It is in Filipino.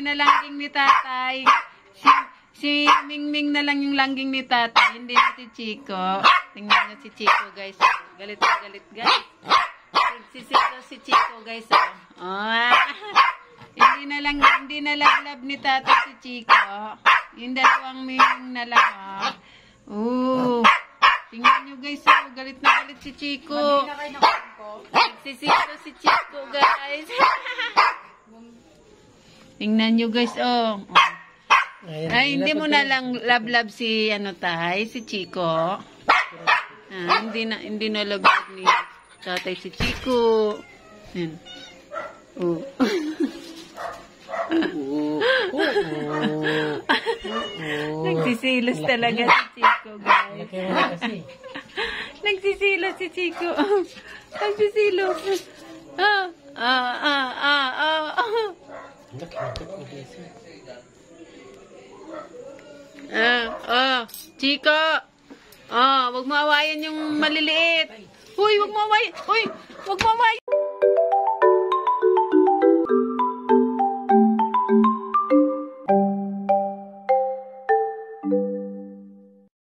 na langging ni tatay. Si Mingming na lang yung langging ni tatay, hindi na si Chico. Tingnan nyo si Chico, guys. Galit na galit, guys. Si Chico, guys. Hindi na lablab ni tatay si Chico. Yung dalawang Mingming na lang, tingnan nyo, guys. Galit na galit si Chico. Nagsisito si Chico, guys. Tingnan nyo, guys, Ay, hindi mo na lang lablab si si Chico. Hindi na lablab ni tatay si Chico. Yan. Nagsisilos talaga si Chico, guys. Nagsisilos si Chico. Nagsisilos. Chico. Wag mo awayan yung maliliit. Huy, wag mo awayan. Huy,